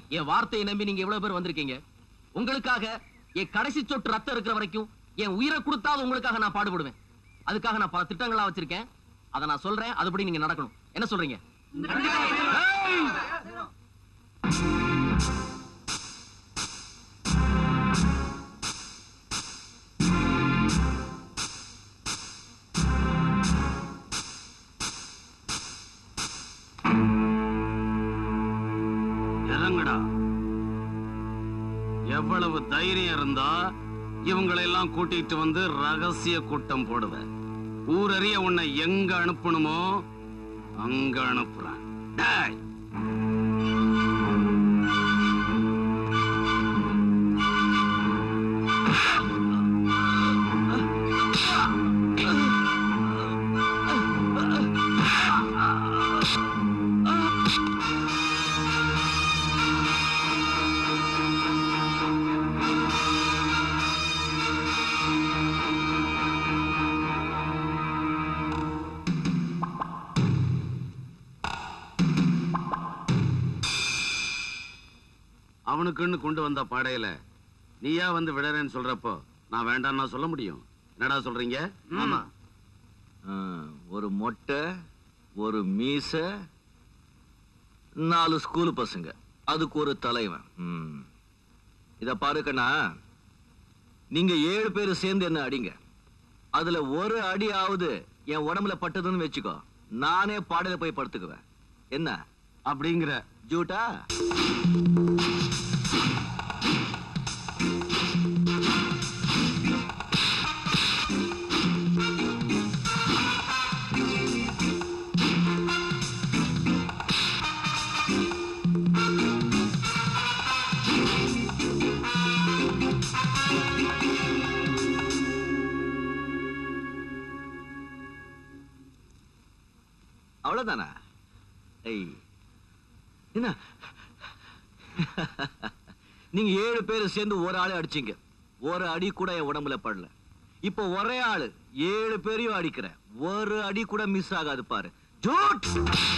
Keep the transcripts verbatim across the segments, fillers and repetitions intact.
என் வார்த்தையை நம்பி நீங்க இவ்வளவு பேர் வந்திருக்கீங்க. உங்களுக்காக என் கடைசி சொட்டு ரத்தம் இருக்கிற வரைக்கும் என் உயிரை கொடுத்தாவது உங்களுக்காக நான் பாடுபடுவேன். அதுக்காக நான் பல திட்டங்களா வச்சிருக்கேன். அதை நான் சொல்றேன், அதுபடி நீங்க நடக்கணும். என்ன சொல்றீங்க? இறங்கடா. எவ்வளவு தைரியம் இருந்தா இவங்களை எல்லாம் கூட்டிட்டு வந்து ரகசிய கூட்டம் போடுவ. ஊரறிய உன்னை எங்க அனுப்பணுமோ அங்க அனுப்புறேன். டேய், அவனுக்குன்னு கொண்டு வந்த பாடையில நீயா வந்து விடறேன்னு சொல்றப்போ நான் வேண்டாம் நான் சொல்ல முடியும்? என்னடா சொல்றீங்க? ஆமா, ஒரு மொட்டை, ஒரு மீச, நாலு ஸ்கூல் பசங்க, அதுக்கு ஒரு தலைவன். இத பாருக்கண்ணா, நீங்க ஏழு பேரு சேர்ந்து என்ன அடிங்க. அதுல ஒரு அடியாவது என் உடம்புல பட்டதுன்னு வச்சுக்கோ, நானே பாடையில போய் படுத்துக்குவேன். என்ன அப்படிங்கிற? ஜூட்டா? அவ்வளவுதானா? என்ன நீங்க ஏழு பேரு சேர்ந்து ஒரு ஆளை அடிச்சீங்க, ஒரு அடி கூட என் உடம்புல படல. இப்ப ஒரே ஆளு ஏழு பேரையும் அடிக்கிற, ஒரு அடி கூட மிஸ் ஆகாது பாரு. ஜூட்!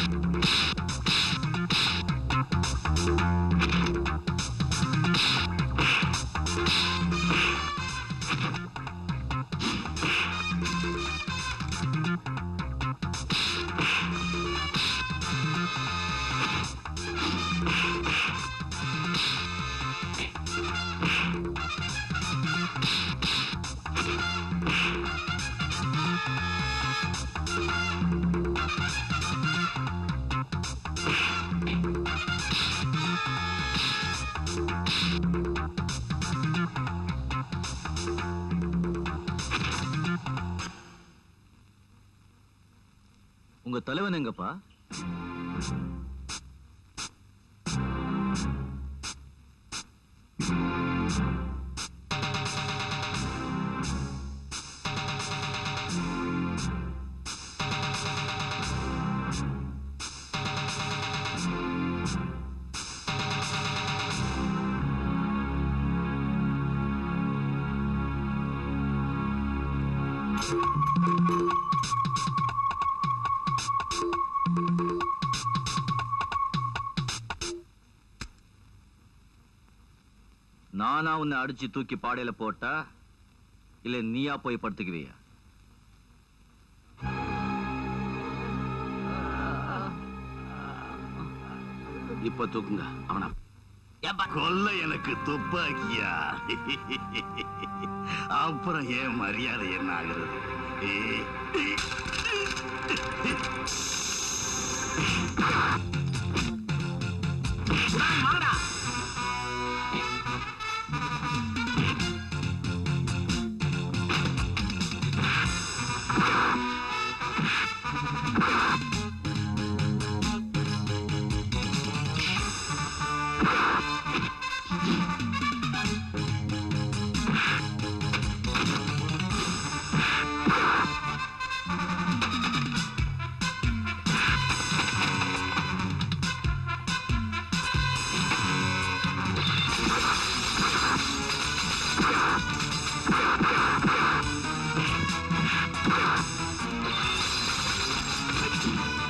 உங்க தலைவன் எங்கப்பா? நானா உன்னை அடிச்சு தூக்கி பாடையில போட்டா இல்ல நீயா போய் படுத்துக்குவியா? இப்ப தூக்குங்க அவனா. கொல்ல எனக்கு துப்பாக்கியா? அப்புறம் ஏன் மரியாதை என்ன ஆகுறது? You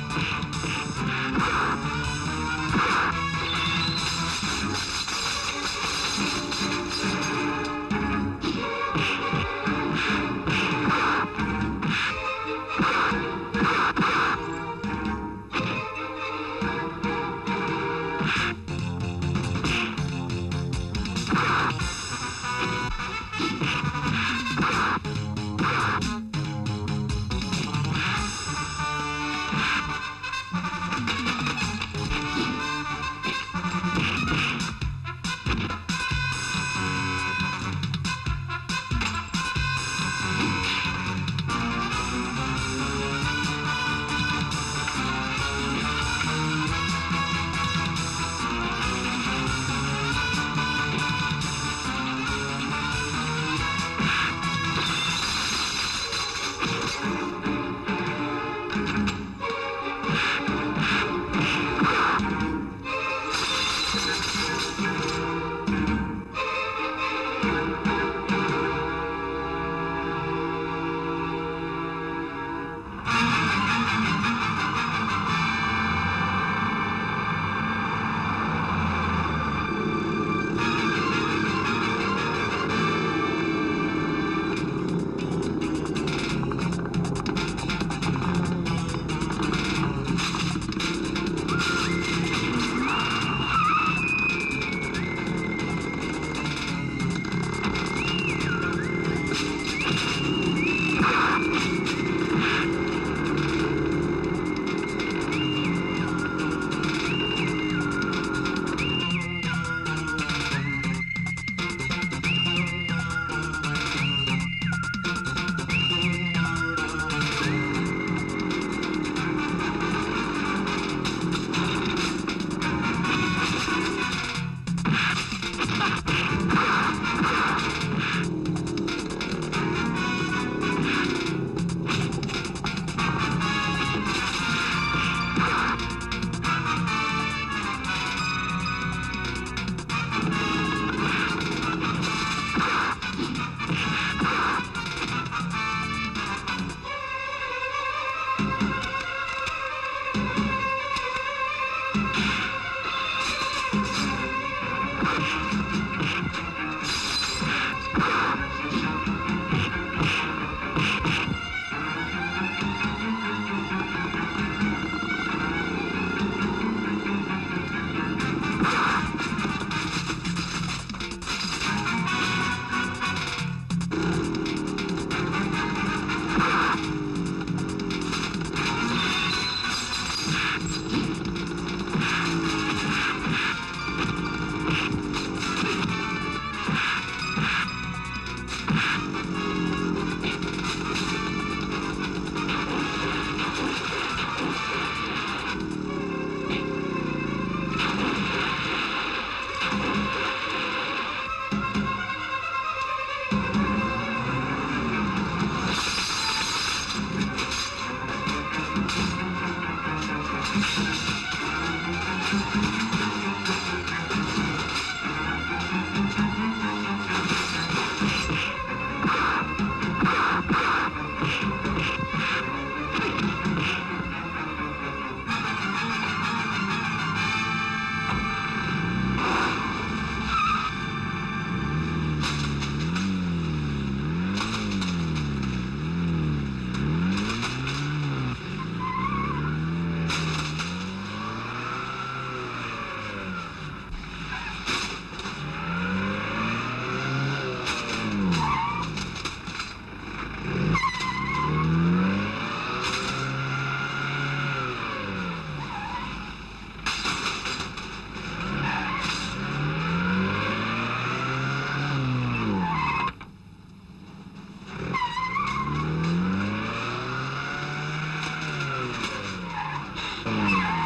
ம்.